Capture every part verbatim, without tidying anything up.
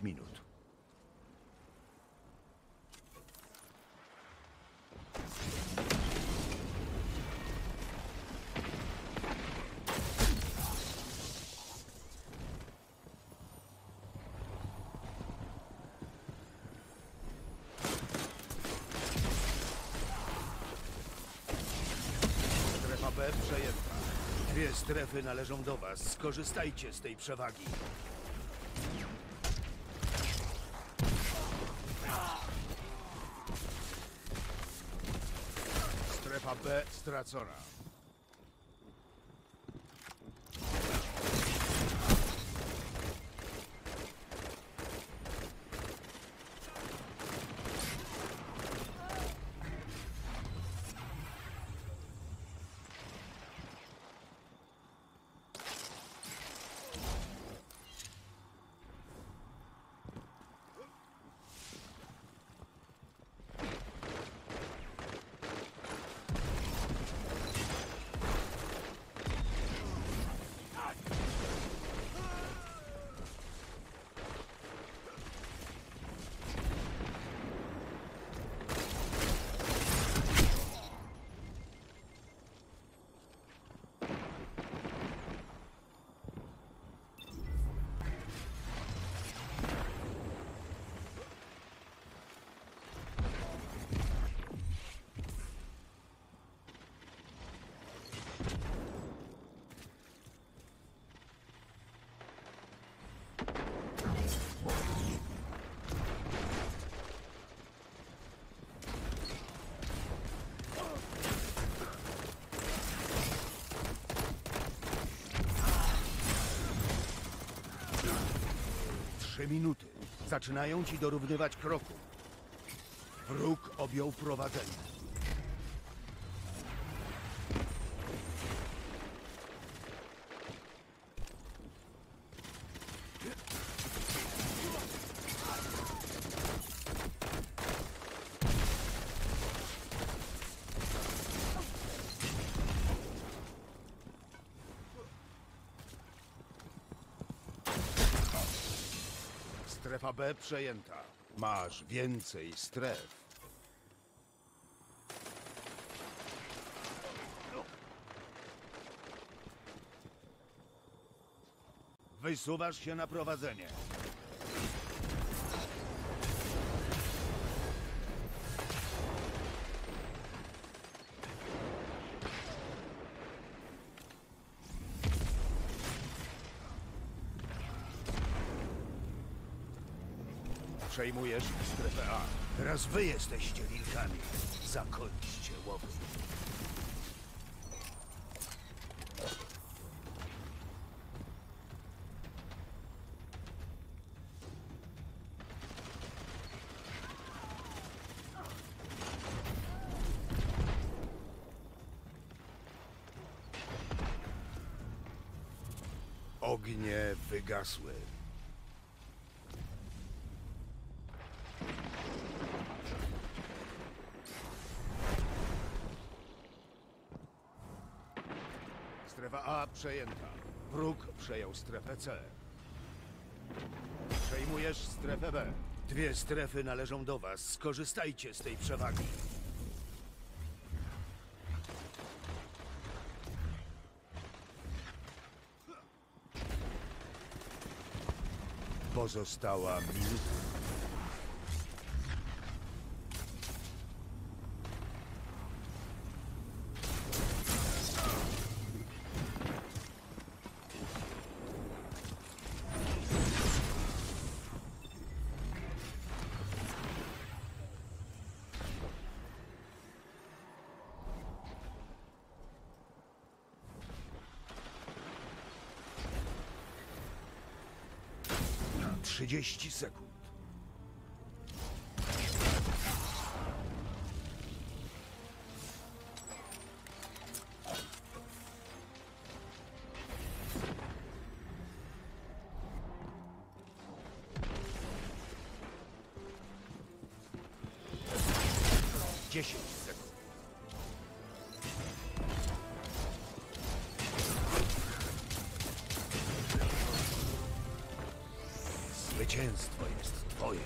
pięć minut. Strefa B przejęta. Dwie strefy należą do was. Skorzystajcie z tej przewagi. Strefa B stracona. Trzy minuty. Zaczynają ci dorównywać kroku. Wróg objął prowadzenie. Strefa B przejęta. Masz więcej stref. Wysuwasz się na prowadzenie. Przejmujesz strefę A. Teraz wy jesteście wilkami. Zakończcie łowy. Ognie wygasły. Strefa A przejęta. Wróg przejął strefę C. Przejmujesz strefę B. Dwie strefy należą do was. Skorzystajcie z tej przewagi. Pozostała minuta. Trzydzieści sekund. Dziesięć sekund. Zwycięstwo jest twoje.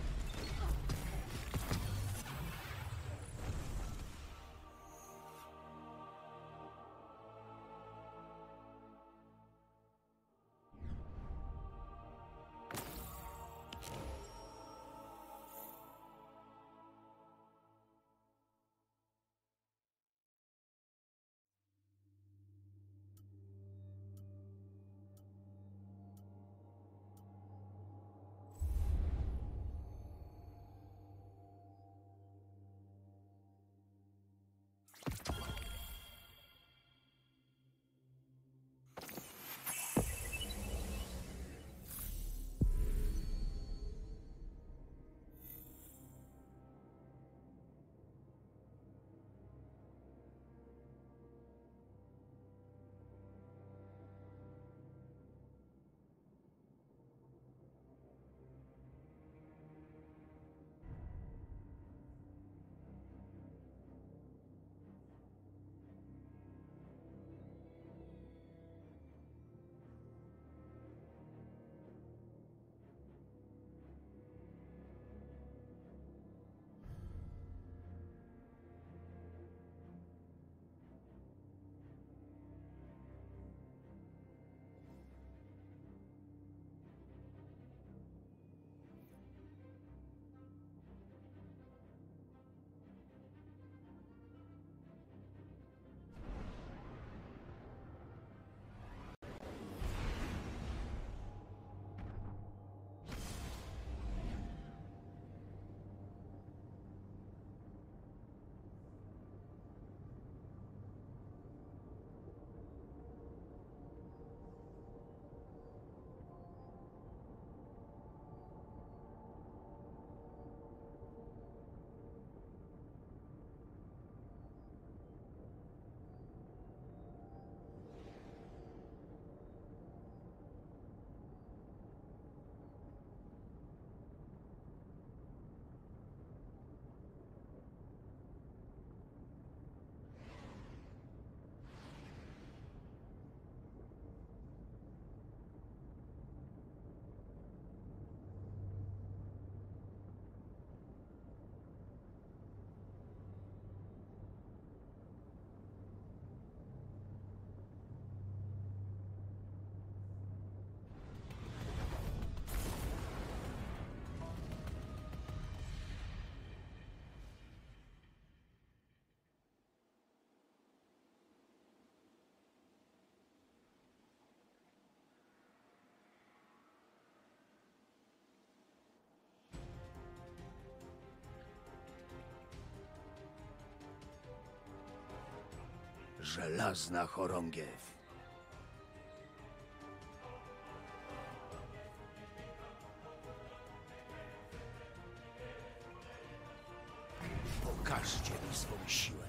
Żelazna chorągiew. Pokażcie mi swą siłę.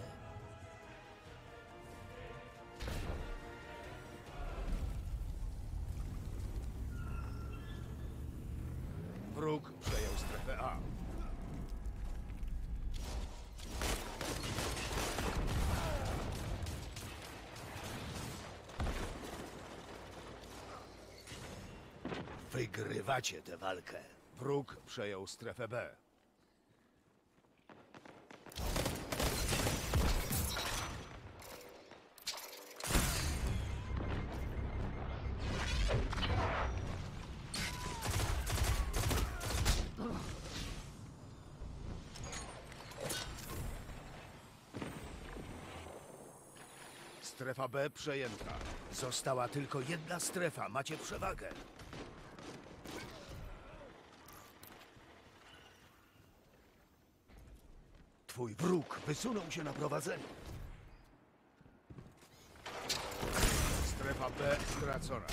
Wróg przejął strefę A. Wygrywacie tę walkę. Wróg przejął strefę B. Strefa B przejęta. Została tylko jedna strefa. Macie przewagę. Twój wróg wysunął się na prowadzenie. Strefa B stracona.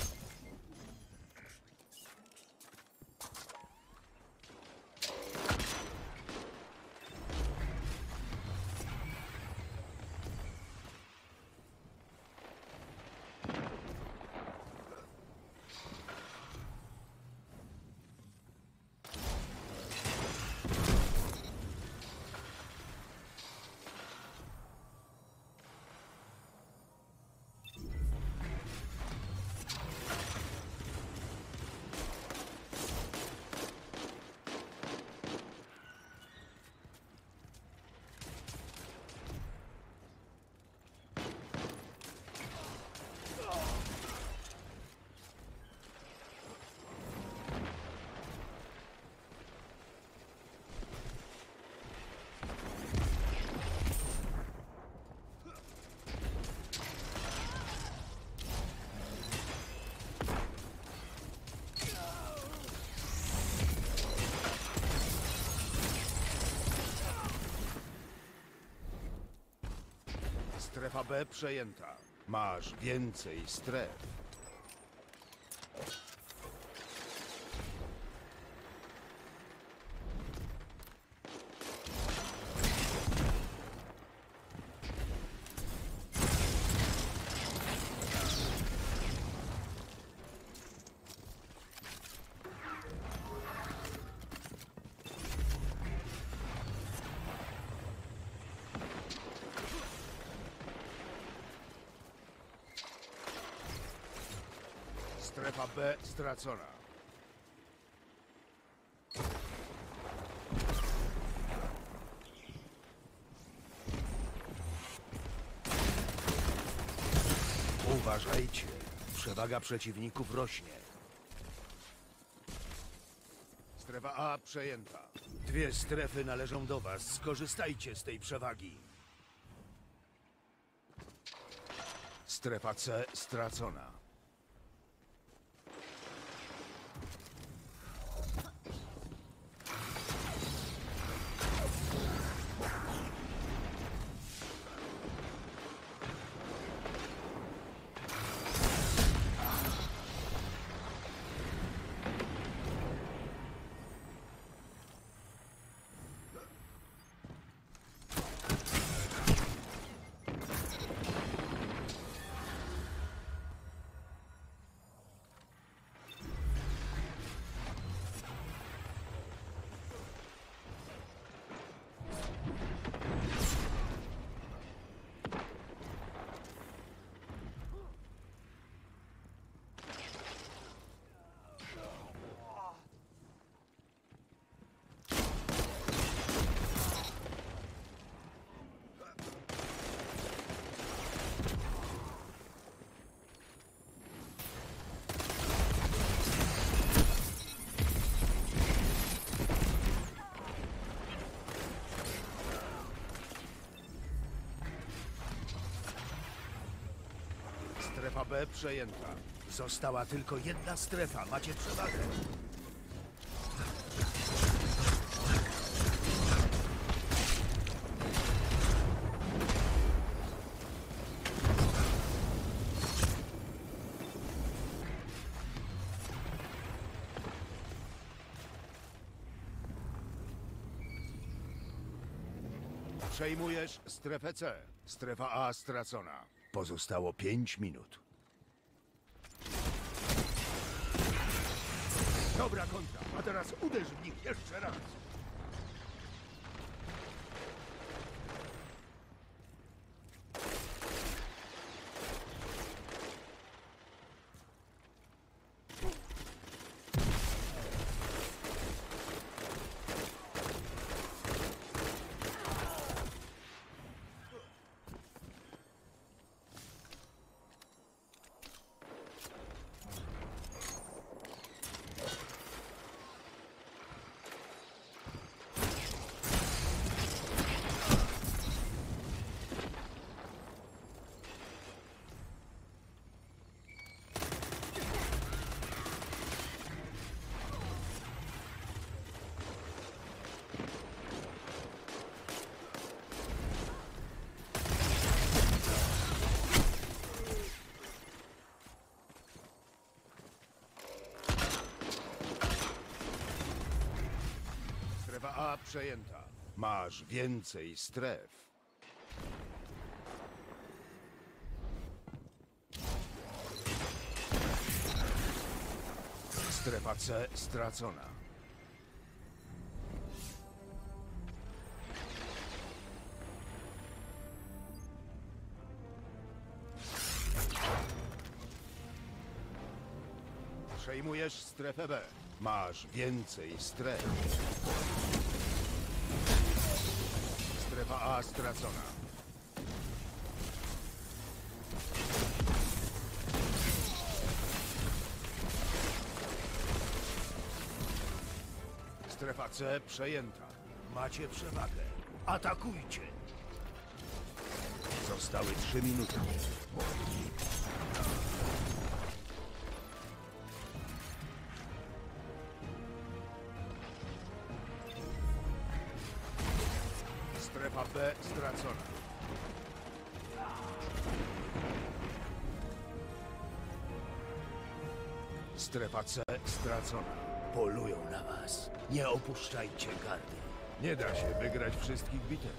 Strefa B przejęta. Masz więcej stref. Strefa B stracona. Uważajcie, przewaga przeciwników rośnie. Strefa A przejęta. Dwie strefy należą do was. Skorzystajcie z tej przewagi. Strefa C stracona. Strefa B przejęta. Została tylko jedna strefa. Macie przewagę. Przejmujesz strefę C. Strefa A stracona. Pozostało pięć minut. Dobra kontra, a teraz uderz w nich jeszcze raz. Strefa A przejęta. Masz więcej stref. Strefa C stracona. Przejmujesz strefę B. Masz więcej stref. Strefa A stracona. Strefa C przejęta. Macie przewagę. Atakujcie! Zostały trzy minuty. Strefa B stracona. Strefa C stracona. Polują na was. Nie opuszczajcie gardy. Nie da się wygrać wszystkich bitew.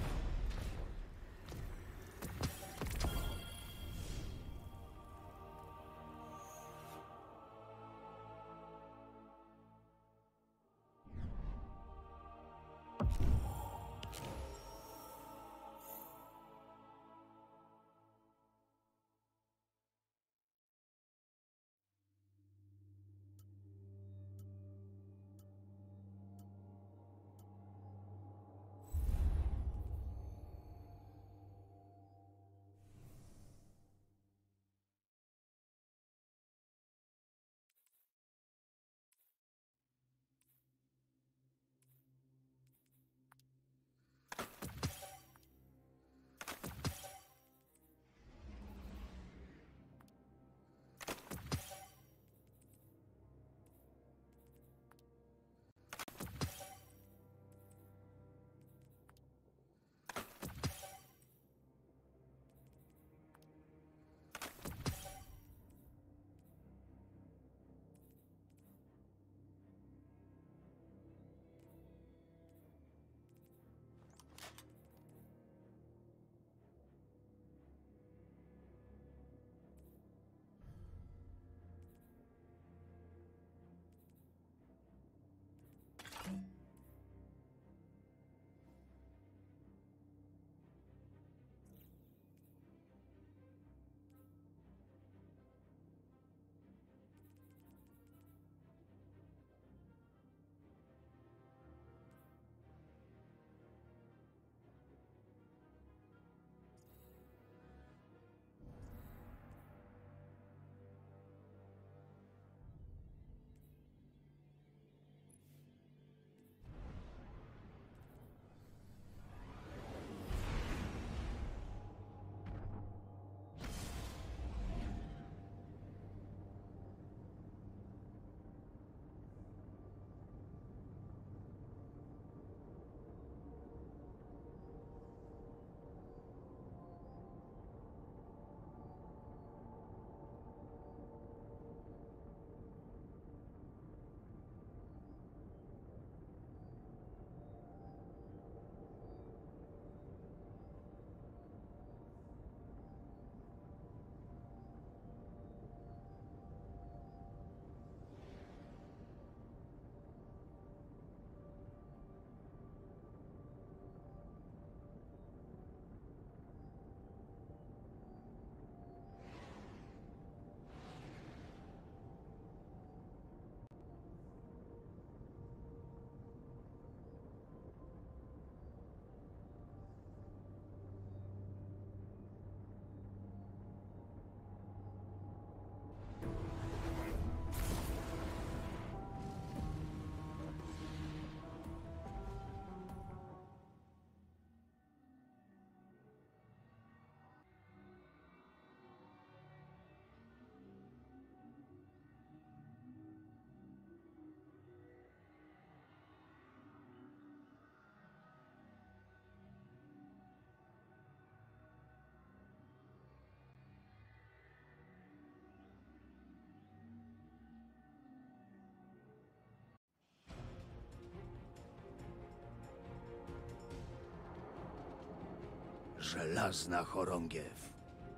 Żelazna chorągiew.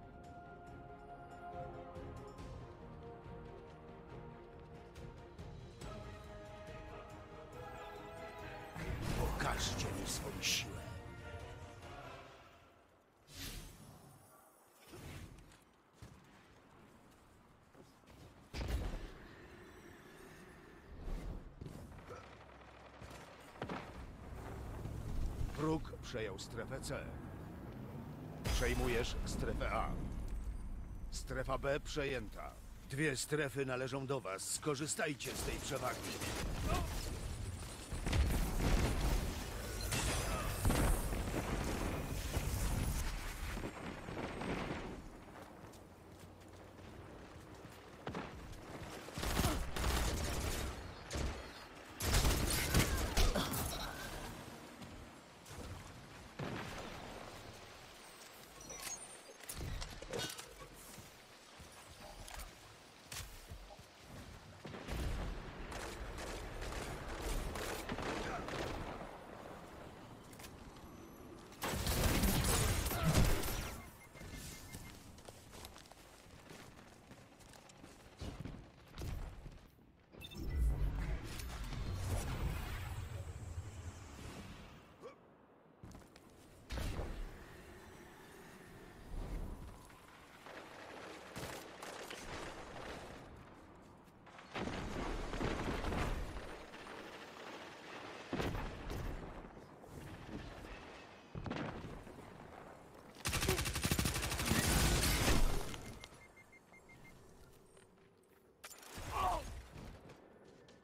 Pokażcie mi swoją siłę. Wróg przejął strefę C. Przejmujesz strefę A. Strefa B przejęta. Dwie strefy należą do was. Skorzystajcie z tej przewagi.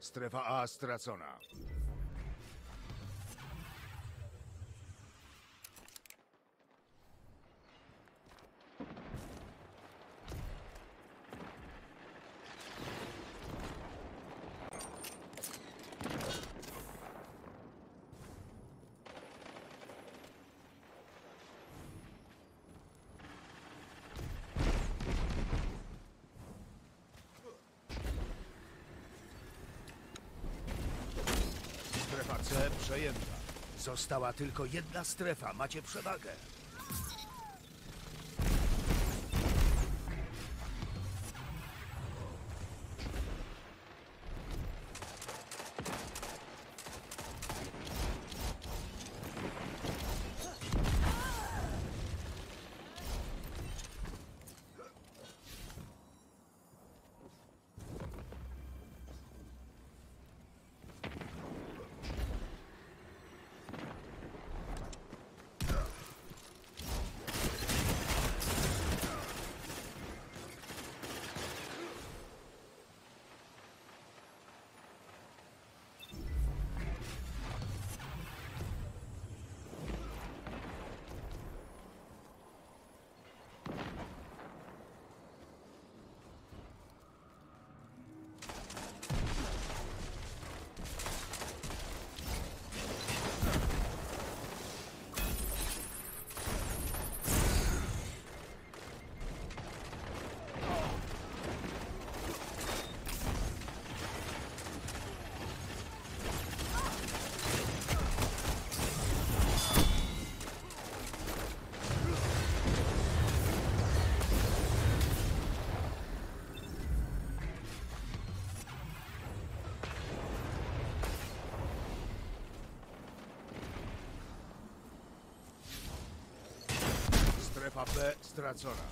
Strefa A stracona. Strefa C przejęta. Została tylko jedna strefa. Macie przewagę. Strefa B stracona.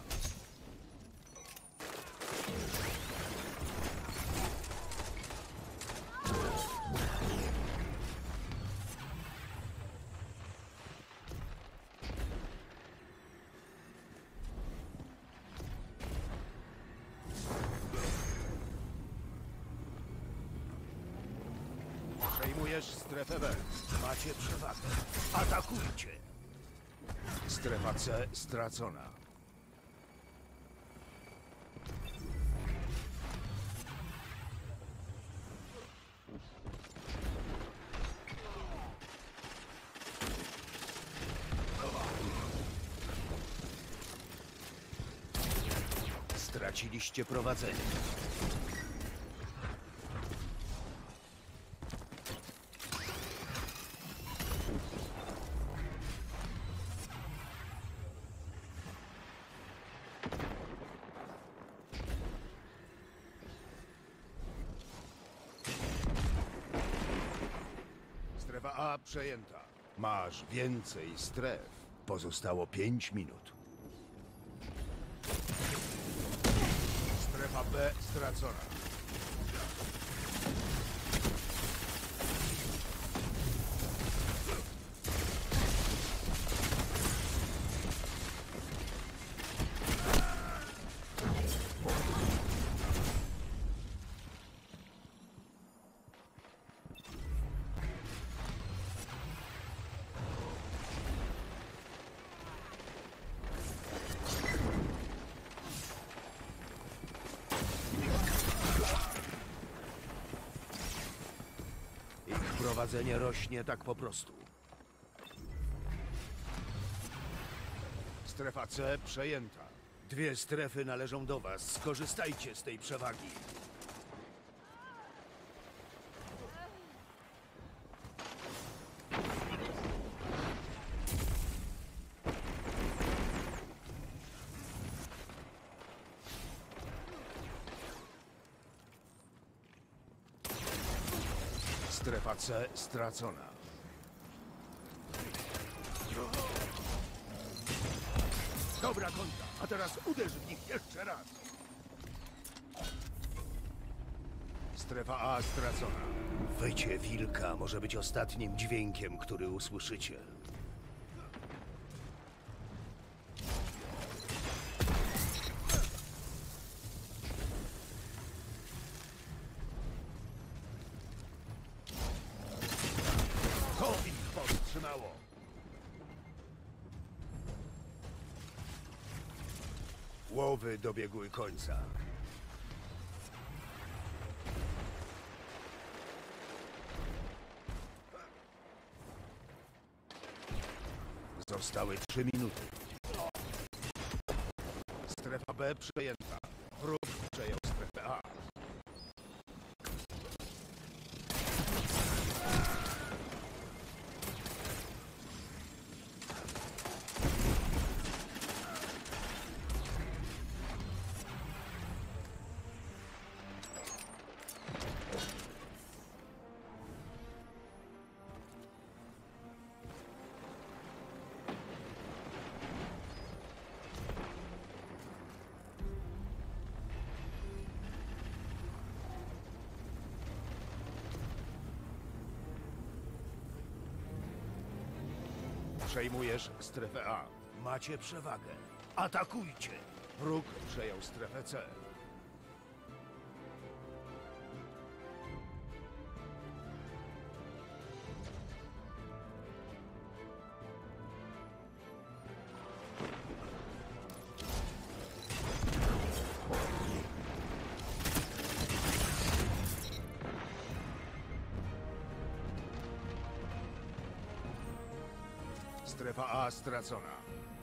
Przejmujesz strefę B. Macie przewagę. Atakujcie! Strefa C stracona. Straciliście prowadzenie. Strefa A przejęta. Masz więcej stref. Pozostało pięć minut. Strefa B stracona. Prowadzenie rośnie tak po prostu. Strefa C przejęta. Dwie strefy należą do was. Skorzystajcie z tej przewagi. Strefa C stracona. Dobra konta, a teraz uderz w nich jeszcze raz. Strefa A stracona. Wycie wilka może być ostatnim dźwiękiem, który usłyszycie. zaczynało. Łowy dobiegły końca. Zostały trzy minuty. Strefa B przejęta. Wróg przejął strefę A. Przejmujesz strefę A. Macie przewagę. Atakujcie! Wróg przejął strefę C. Strefa A stracona.